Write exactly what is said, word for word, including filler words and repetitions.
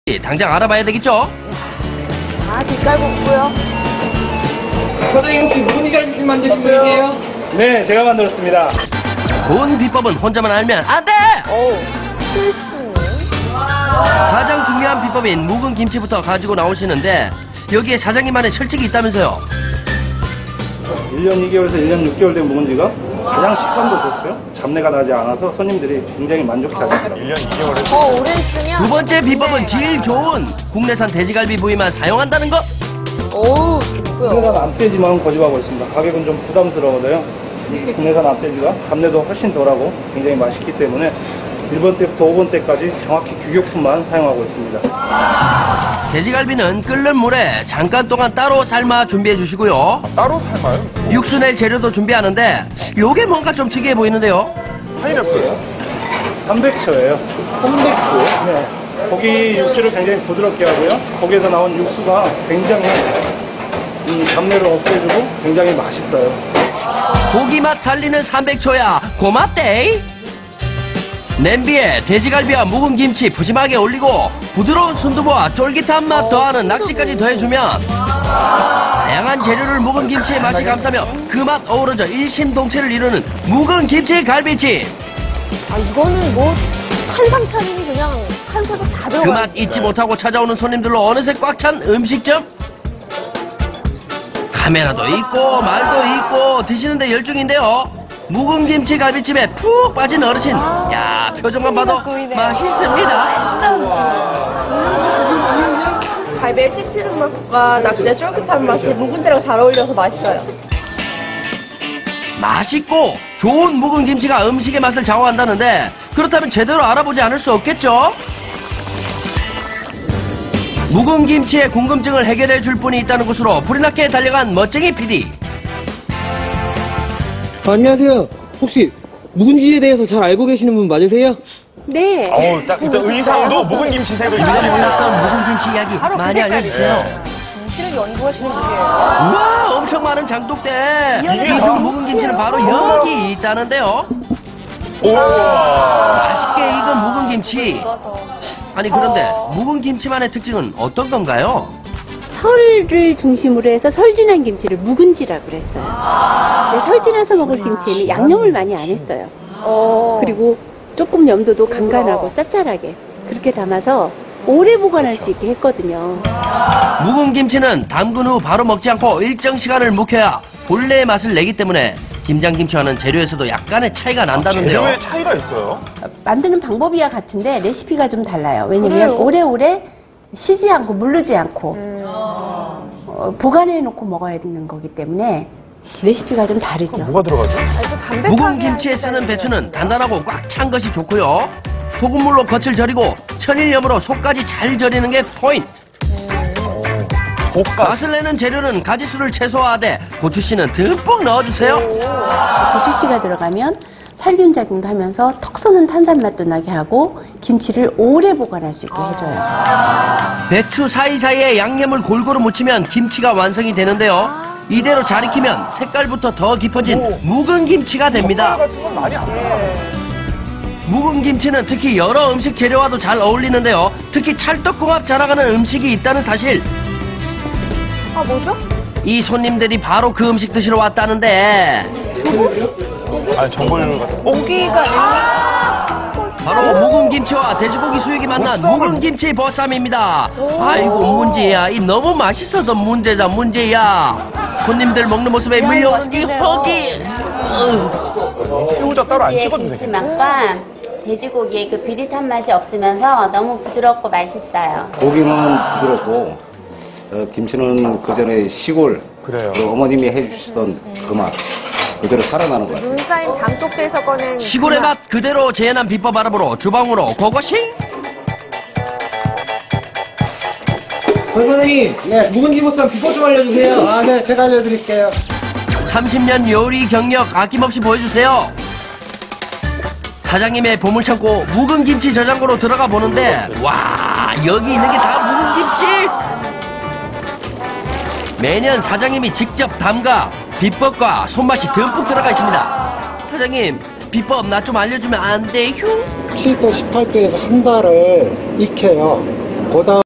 당장 알아봐야 되겠죠? 아, 뒷갈고 있고요. 사장님 혹시 무슨 갈비찜 만드신 분이세요? 네, 제가 만들었습니다. 좋은 비법은 혼자만 알면 안 돼! 어우, 실수는? 가장 중요한 비법인 묵은 김치부터 가지고 나오시는데 여기에 사장님만의 철칙이 있다면서요? 일 년 이 개월에서 일 년 육 개월 된 묵은지가 가장 식감도 좋고요. 잡내가 나지 않아서 손님들이 굉장히 만족해 하시더라고요. 일 년 이 개월에서. 어, 오래 있으면. 두 번째 비법은 네, 제일 좋은 국내산 돼지갈비 부위만 사용한다는 것! 어우, 좋고요. 국내산 암돼지만 고집하고 있습니다. 가격은 좀 부담스러워도요. 국내산 암돼지가 잡내도 훨씬 덜하고 굉장히 맛있기 때문에 일 번 때부터 오 번 때까지 정확히 규격품만 사용하고 있습니다. 돼지갈비는 끓는 물에 잠깐 동안 따로 삶아 준비해 주시고요. 따로 삶아요? 육수 낼 재료도 준비하는데 요게 뭔가 좀 특이해 보이는데요. 파인애플. 삼백초예요. 삼백초. 네. 고기 육질을 굉장히 부드럽게 하고요. 거기에서 나온 육수가 굉장히 이 잡내를 없애주고 굉장히 맛있어요. 고기 맛 살리는 삼백초야 고맙대. 냄비에 돼지갈비와 묵은 김치 푸짐하게 올리고 부드러운 순두부와 쫄깃한 맛 더하는 낙지까지 더해주면 다양한 재료를 묵은 김치의 맛이 감싸며 그 맛 어우러져 일심동체를 이루는 묵은 김치 갈비찜. 아, 이거는 뭐, 한상 차림이 그냥 한 소적 다 들어가. 그 맛 잊지 못하고 찾아오는 손님들로 어느새 꽉 찬 음식점. 카메라도 있고 말도 있고 드시는데 열중인데요. 묵은 김치 갈비찜에 푹 빠진 어르신. 야, 표정만 봐도 맛있습니다. 갈비의 씹히는 맛과 낙지의 쫄깃한 맛이 묵은지랑 잘 어울려서 맛있어요. 맛있고 좋은 묵은 김치가 음식의 맛을 좌우한다는데 그렇다면 제대로 알아보지 않을 수 없겠죠? 묵은 김치의 궁금증을 해결해 줄 분이 있다는 곳으로 불이 나게 달려간 멋쟁이 피디. 안녕하세요. 혹시 묵은지에 대해서 잘 알고 계시는 분 맞으세요? 네. 어우, 딱 일단 의상도 묵은 김치색으로 이번에 입으셨어요. 몰랐던 묵은 김치 이야기 많이 알려주세요. 김치를 연구하시는 분이에요. 우와, 엄청 많은 장독대. 이중 묵은 김치는 바로 여기 있다는데요. 맛있게 익은 묵은 김치. 아니 그런데 묵은 김치만의 특징은 어떤 건가요? 설을 중심으로 해서 설진한 김치를 묵은지라고 그랬어요. 근데 설진해서 먹을 김치에는 양념을 많이 안 했어요. 그리고 조금 염도도 간간하고 짭짤하게 그렇게 담아서 오래 보관할 수 있게 했거든요. 묵은 김치는 담근 후 바로 먹지 않고 일정 시간을 묵혀야 본래의 맛을 내기 때문에 김장김치와는 재료에서도 약간의 차이가 난다는데요. 재료에 차이가 있어요? 만드는 방법이야 같은데 레시피가 좀 달라요. 왜냐면 그래요? 오래오래 쉬지 않고 물르지 않고 어, 보관해 놓고 먹어야 되는 거기 때문에 레시피가 좀 다르죠. 뭐가 들어가죠? 묵은 김치에 쓰는 배추는 단단하고 꽉 찬 것이 좋고요. 소금물로 겉을 절이고 천일염으로 속까지 잘 절이는 게 포인트. 볶아. 맛을 내는 재료는 가지수를 최소화하되 고추씨는 듬뿍 넣어주세요. 고추씨가 들어가면 살균 작용도 하면서 턱 쏘는 탄산 맛도 나게 하고 김치를 오래 보관할 수 있게 해줘요. 배추 사이사이에 양념을 골고루 묻히면 김치가 완성이 되는데요. 이대로 잘 익히면 색깔부터 더 깊어진 묵은 김치가 됩니다. 같은 건 많이 안 들어가요. 묵은 김치는 특히 여러 음식 재료와도 잘 어울리는데요. 특히 찰떡궁합 자랑하는 음식이 있다는 사실. 아, 뭐죠? 이 손님들이 바로 그 음식 드시러 왔다는데 아니, 전골 같은. 고기가 바로 묵은 김치와 돼지고기 수육이 만난 묵은 김치 보쌈입니다. 아이고 문제야, 이 너무 맛있어도 문제다 문제야. 손님들 먹는 모습에 밀려오는 이 허기. 새우젓 따로 안 찍어도 김치 되겠네. 맛과 돼지고기의 그 비릿한 맛이 없으면서 너무 부드럽고 맛있어요. 고기는 부드럽고 어, 김치는 그 전에 시골 그래요. 그 어머님이 해주시던 그 맛 그대로 살아나는 것 같아요. 눈 쌓인 장독대에서 꺼낸 시골의 맛 그대로 재현한 비법 알아보러 주방으로 고고싱. 선생님, 네, 묵은지 보쌈 비법 좀 알려주세요. 아, 네, 제가 알려드릴게요. 삼십 년 요리 경력 아낌없이 보여주세요. 사장님의 보물창고 묵은 김치 저장고로 들어가 보는데 와, 여기 있는 게 다 묵은 김치. 매년 사장님이 직접 담가 비법과 손맛이 듬뿍 들어가 있습니다. 사장님, 비법 나 좀 알려주면 안 돼요? 칠 도, 십팔 도에서 한 달을 익혀요. 그 다음